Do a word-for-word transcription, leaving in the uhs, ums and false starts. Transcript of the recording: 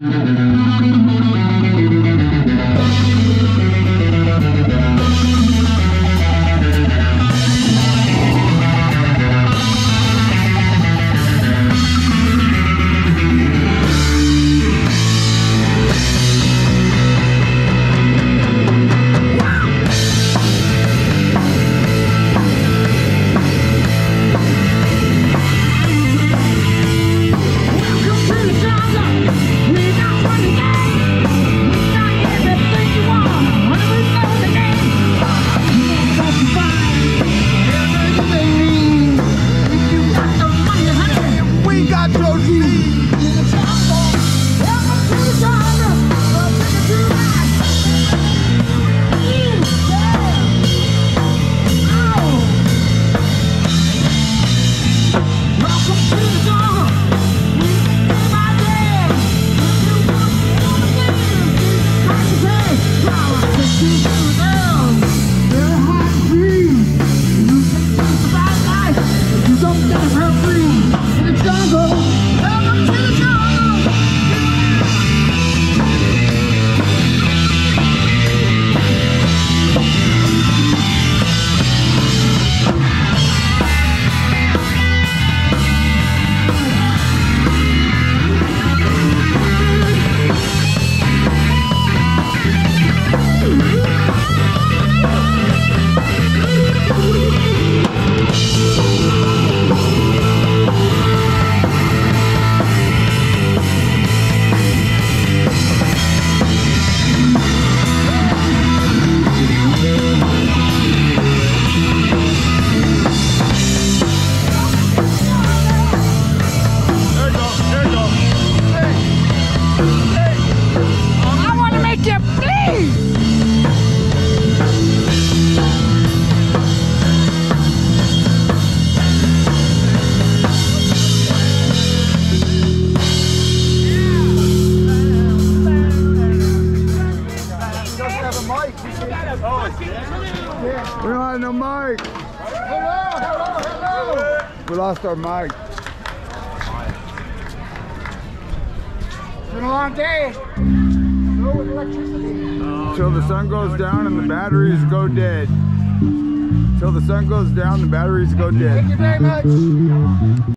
We don't have no mic. Hello, hello, hello. We lost our mic. It's been a long day. No electricity. Till the sun goes down and the batteries go dead. Till the sun goes down, the batteries go dead. Thank you very much.